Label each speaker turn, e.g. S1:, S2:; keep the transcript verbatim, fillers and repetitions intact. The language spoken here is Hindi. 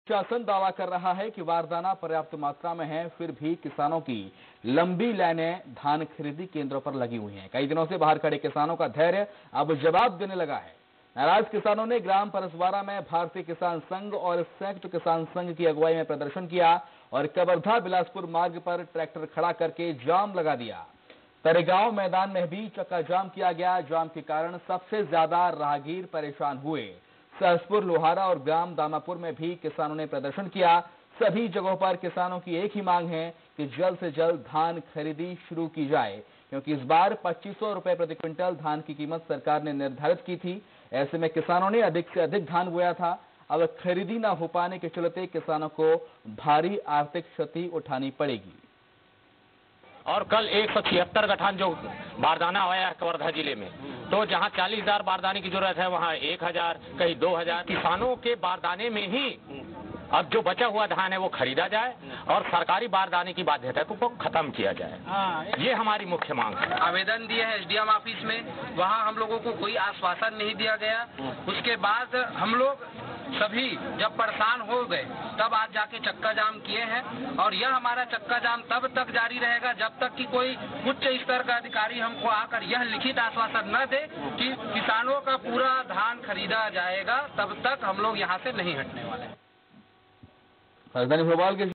S1: शासन दावा कर रहा है कि बारदाना पर्याप्त मात्रा में है, फिर भी किसानों की लंबी लाइनें धान खरीदी केंद्रों पर लगी हुई हैं। कई दिनों से बाहर खड़े किसानों का धैर्य अब जवाब देने लगा है। नाराज किसानों ने ग्राम परसवारा में भारतीय किसान संघ और संयुक्त किसान संघ की अगुवाई में प्रदर्शन किया और कवर्धा बिलासपुर मार्ग पर ट्रैक्टर खड़ा करके जाम लगा दिया। तरेगांव मैदान में भी चक्का जाम किया गया। जाम के कारण सबसे ज्यादा राहगीर परेशान हुए। सहसपुर, लोहारा और ग्राम दामापुर में भी किसानों ने प्रदर्शन किया। सभी जगहों पर किसानों की एक ही मांग है कि जल्द से जल्द धान खरीदी शुरू की जाए, क्योंकि इस बार पच्चीस सौ रुपए प्रति क्विंटल धान की कीमत सरकार ने निर्धारित की थी। ऐसे में किसानों ने अधिक से अधिक धान बोया था। अब खरीदी न हो पाने के चलते किसानों को भारी आर्थिक क्षति उठानी पड़ेगी।
S2: और कल एक सौ छिहत्तर गठान जो बारदाना आया है कवर्धा जिले में, तो जहां चालीस हजार बारदाने की जरूरत है वहां एक हजार, कहीं दो हजार। किसानों के बारदाने में ही अब जो बचा हुआ धान है वो खरीदा जाए और सरकारी बारदाने की बाध्यता को खत्म किया जाए। ये हमारी मुख्य मांग है।
S3: आवेदन दिए है एसडीएम ऑफिस में, वहां हम लोगों को कोई आश्वासन नहीं दिया गया। उसके बाद हम लोग सभी जब परेशान हो गए तब आज जाके चक्का जाम किए हैं और यह हमारा चक्का जाम तब तक जारी रहेगा जब तक कि कोई उच्च स्तर का अधिकारी हमको आकर यह लिखित आश्वासन न दे कि किसानों का पूरा धान खरीदा जाएगा। तब तक हम लोग यहाँ से नहीं हटने वाले।
S1: राजधानी भोपाल के